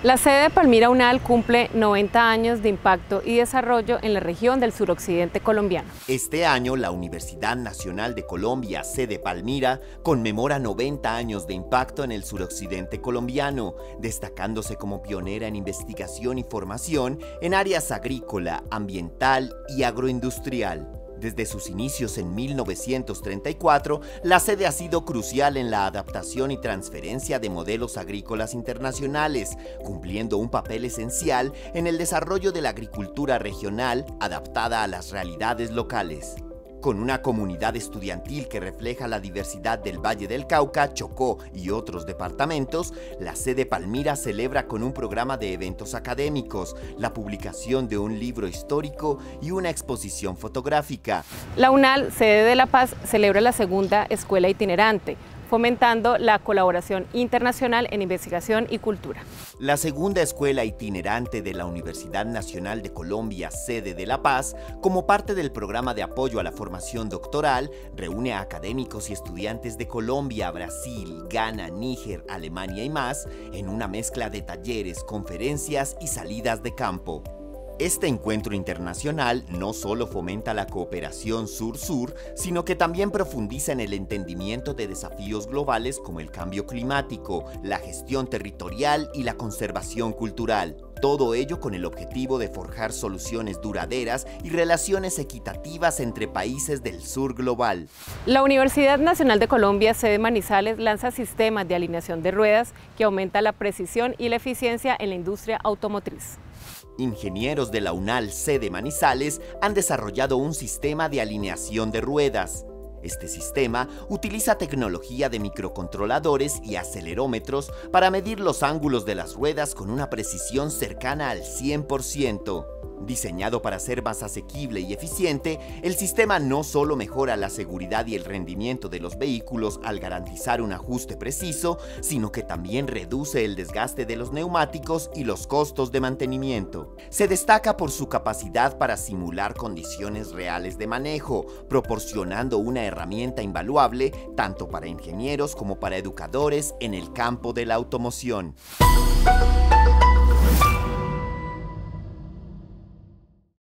La sede de Palmira UNAL cumple 90 años de impacto y desarrollo en la región del suroccidente colombiano. Este año, la Universidad Nacional de Colombia, sede Palmira, conmemora 90 años de impacto en el suroccidente colombiano, destacándose como pionera en investigación y formación en áreas agrícola, ambiental y agroindustrial. Desde sus inicios en 1934, la sede ha sido crucial en la adaptación y transferencia de modelos agrícolas internacionales, cumpliendo un papel esencial en el desarrollo de la agricultura regional adaptada a las realidades locales. Con una comunidad estudiantil que refleja la diversidad del Valle del Cauca, Chocó y otros departamentos, la sede Palmira celebra con un programa de eventos académicos, la publicación de un libro histórico y una exposición fotográfica. La UNAL, sede de La Paz, celebra la segunda escuela itinerante, fomentando la colaboración internacional en investigación y cultura. La segunda escuela itinerante de la Universidad Nacional de Colombia, sede de La Paz, como parte del programa de apoyo a la formación doctoral, reúne a académicos y estudiantes de Colombia, Brasil, Ghana, Níger, Alemania y más, en una mezcla de talleres, conferencias y salidas de campo. Este encuentro internacional no solo fomenta la cooperación sur-sur, sino que también profundiza en el entendimiento de desafíos globales como el cambio climático, la gestión territorial y la conservación cultural. Todo ello con el objetivo de forjar soluciones duraderas y relaciones equitativas entre países del sur global. La Universidad Nacional de Colombia, sede Manizales, lanza sistemas de alineación de ruedas que aumenta la precisión y la eficiencia en la industria automotriz. Ingenieros de la UNAL, sede Manizales, han desarrollado un sistema de alineación de ruedas. Este sistema utiliza tecnología de microcontroladores y acelerómetros para medir los ángulos de las ruedas con una precisión cercana al 100%. Diseñado para ser más asequible y eficiente, el sistema no solo mejora la seguridad y el rendimiento de los vehículos al garantizar un ajuste preciso, sino que también reduce el desgaste de los neumáticos y los costos de mantenimiento. Se destaca por su capacidad para simular condiciones reales de manejo, proporcionando una herramienta invaluable tanto para ingenieros como para educadores en el campo de la automoción.